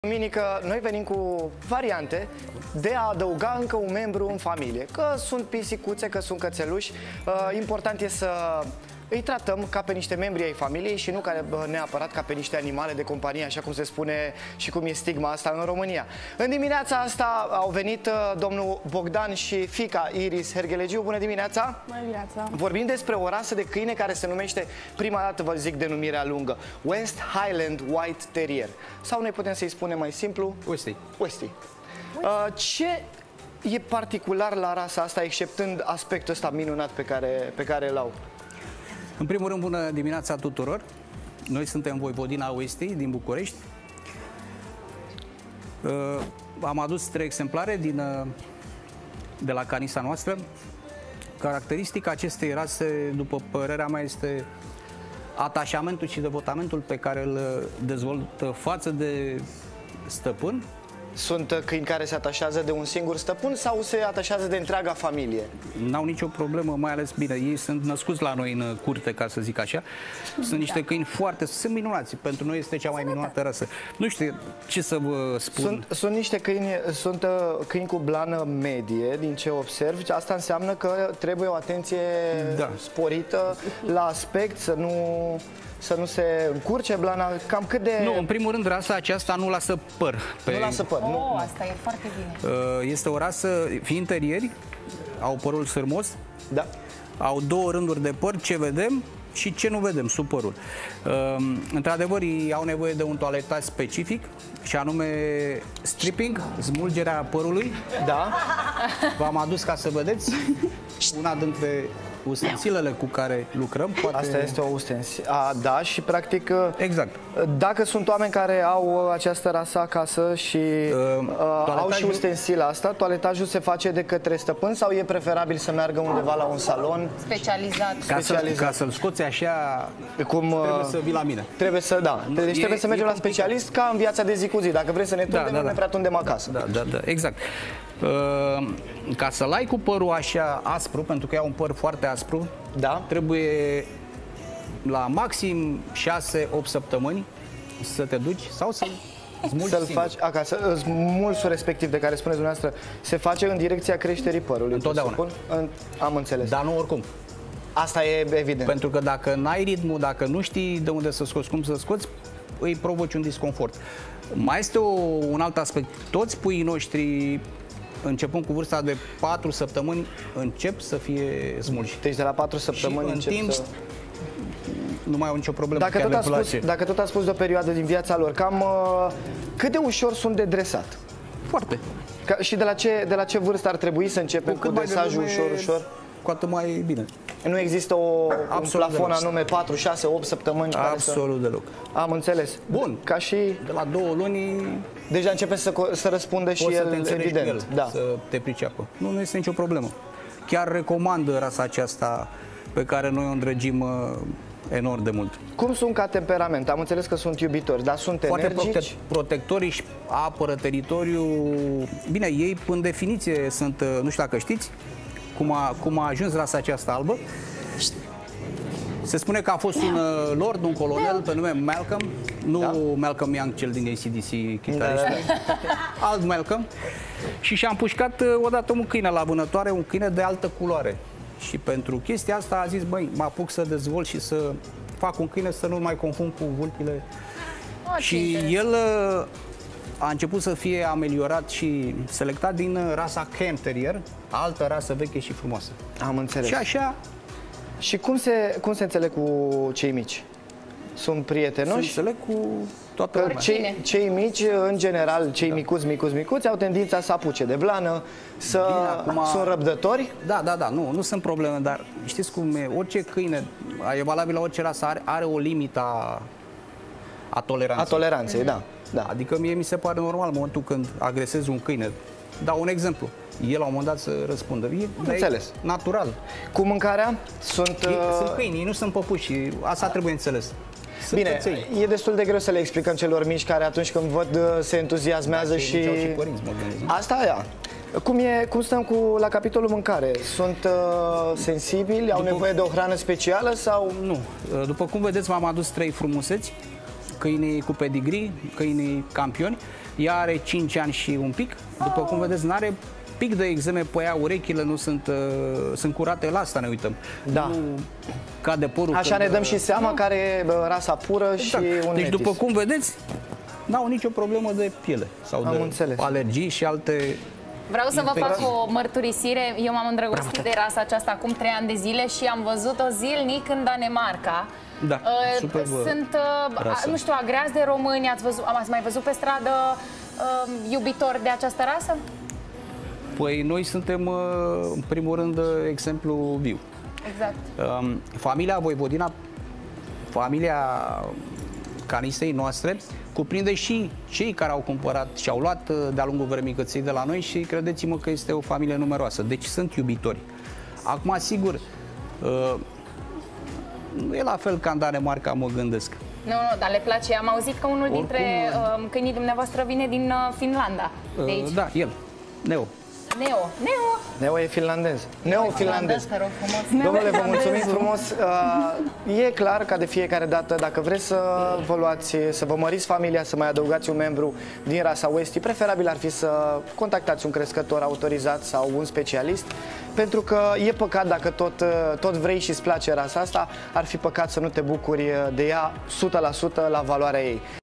Duminică, noi venim cu variante de a adăuga încă un membru în familie. Că sunt pisicuțe, că sunt cățeluși, important e să îi tratăm ca pe niște membri ai familiei și nu neapărat ca pe niște animale de companie, așa cum se spune și cum e stigma asta în România. În dimineața asta au venit domnul Bogdan și fiica Iris Herghelegiu. Bună dimineața! Bună dimineața! Vorbim despre o rasă de câine care se numește, prima dată vă zic denumirea lungă, West Highland White Terrier. Sau noi putem să-i spunem mai simplu? Westie. Westie. Ce e particular la rasa asta, exceptând aspectul ăsta minunat pe care îl au? În primul rând, bună dimineața tuturor! Noi suntem Voivodina Westie din București. Am adus 3 exemplare de la canisa noastră. Caracteristica acestei rase, după părerea mea, este atașamentul și devotamentul pe care îl dezvoltă față de stăpân. Sunt câini care se atașează de un singur stăpân sau se atașează de întreaga familie? N-au nicio problemă, mai ales, bine, ei sunt născuți la noi în curte, ca să zic așa. Sunt niște câini sunt minunați. Pentru noi este cea mai minunată rasă. Nu știu ce să vă spun. Sunt niște câini, câini cu blană medie, din ce observ. Asta înseamnă că trebuie o atenție sporită la aspect, să nu se încurce blana, cam cât de... Nu, în primul rând, rasa aceasta nu lasă păr. Nu lasă păr. Asta e foarte bine. Este o rasă, fiind terieri, au părul sârmos, da. Au 2 rânduri de păr, ce vedem și ce nu vedem sub părul. Într-adevăr, ei au nevoie de un toaletaj specific, și anume stripping, smulgerea părului. Da. V-am adus ca să vedeți una dintre ustensilele cu care lucrăm. Poate... Asta este o ustensilă. Da, și practic, exact. Dacă sunt oameni care au această rasă acasă și au și ustensila asta, toaletajul se face de către stăpân sau e preferabil să meargă undeva la un salon specializat? Ca să-l scoți așa, trebuie să vii la mine. Trebuie să, deci trebuie să mergem la specialist ca în viața de zi cu zi. Dacă vrem să ne tundem, nu ne prea tundem acasă. Da, exact. Ca să-l ai cu părul așa aspru, pentru că e un păr foarte aspru, trebuie la maxim 6-8 săptămâni să te duci sau să să-l faci acasă. Smulsul respectiv de care spuneți dumneavoastră se face în direcția creșterii părului. Întotdeauna. Am înțeles. Dar nu oricum. Asta e evident. Pentru că dacă n-ai ritmul, dacă nu știi de unde să scoți, cum să scoți, îi provoci un disconfort. Mai este un alt aspect. Toți puii noștri, începând cu vârsta de 4 săptămâni, încep să fie smulși. Deci de la 4 săptămâni încep să... nu mai au nicio problemă. Dacă tot a spus de o perioadă din viața lor, cam cât de ușor sunt de dresat? Foarte. Și de la ce vârstă ar trebui să începem cu dresajul ușor? Cu atât mai bine. Nu există un plafon anume 4, 6, 8 săptămâni? Absolut deloc. Am înțeles. Bun. Ca și... De la 2 luni... Deja începe să răspundă și el, evident. Să te priceapă. Nu este nicio problemă. Chiar recomand rasa aceasta pe care noi o îndrăgim enorm de mult. Cum sunt ca temperament? Am înțeles că sunt iubitori, dar sunt energici? Foarte protectori, și apără teritoriul. Bine, ei, în definiție, sunt, nu știu dacă știți, cum a ajuns rasa aceasta albă. Se spune că a fost un lord, un colonel pe nume Malcolm, nu Malcolm Young, cel din AC/DC, chitaristul, alt Malcolm, și și-a împușcat odată un câine la vânătoare, un câine de altă culoare. Și pentru chestia asta a zis, băi, mă apuc să dezvolt și să fac un câine să nu mai confund cu vulpile. Și el a început să fie ameliorat și selectat din rasa Camp Terrier, altă rasă veche și frumoasă. Am înțeles. Și așa... Și cum se înțeleg cu cei mici? Sunt prietenoși? Se înțeleg cu toată lumea. Cei mici, în general, cei micuți, au tendința să apuce de blană, sunt răbdători? Da, nu sunt probleme, dar știți cum e, orice câine, e valabil la orice rasă, are o limită a toleranței. A toleranței, da. Adică mie mi se pare normal în momentul când agresezi un câine. Dau un exemplu. El la un moment dat să răspundă. Înțeles. Natural. Cu mâncarea? Sunt câini, ei nu sunt păpuși. Asta trebuie înțeles. Bine, e destul de greu să le explicăm celor mici care atunci când văd se entuziasmează și... părinți, asta e. Cum stăm la capitolul mâncare? Sunt sensibili? Au nevoie de o hrană specială sau... Nu. După cum vedeți, v-am adus 3 frumuseți. Câinii cu pedigree, câinii campioni. Ea are 5 ani și un pic. După cum vedeți, n-are pic de exeme pe ea, urechile nu sunt curate, la asta ne uităm. Da. Nu cade părul. Așa ne dăm și seama care e rasa pură și un Deci, metis. după cum vedeți, n-au nicio problemă de piele sau de înțeles. alergii și alte... Vreau să vă fac o mărturisire. Eu m-am îndrăgostit de rasa aceasta acum 3 ani de zile și am văzut-o zilnic în Danemarca. Da, superbă sunt, rasă. nu știu, agreați de români. Ați mai văzut pe stradă iubitori de această rasă? Păi noi suntem, în primul rând, exemplu viu. Exact. Familia Voivodina, familia canistei noastre, cuprinde și cei care au cumpărat și au luat de-a lungul vremii căței de la noi și credeți-mă că este o familie numeroasă. Deci sunt iubitori. Acum, sigur, nu e la fel ca în Danemarca, mă gândesc. Nu, dar le place. Am auzit că unul dintre câinii dumneavoastră vine din Finlanda. De aici. Da, el, Neo. Neo E finlandez. Neo-finlandez. te rog frumos. Domnule, vă mulțumim frumos. E clar că de fiecare dată, dacă vreți să vă luați, să vă măriți familia, să mai adăugați un membru din rasa Westie, preferabil ar fi să contactați un crescător autorizat sau un specialist, pentru că e păcat dacă tot vrei și îți place rasa asta, ar fi păcat să nu te bucuri de ea 100% la valoarea ei.